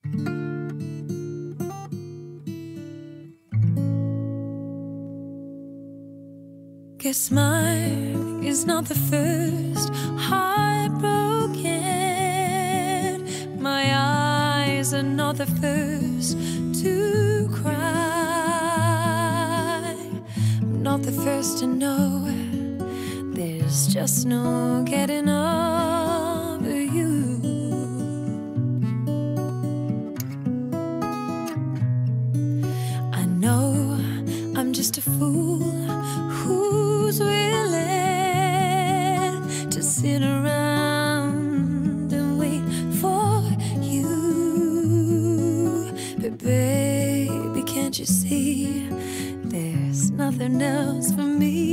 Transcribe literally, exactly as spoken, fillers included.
Guess mine is not the first heart broken. My eyes are not the first to cry. I'm not the first to know there's just no getting over you. I know I'm just a fool who's willing to sit around and wait for you. But baby, can't you see there's nothing else for me?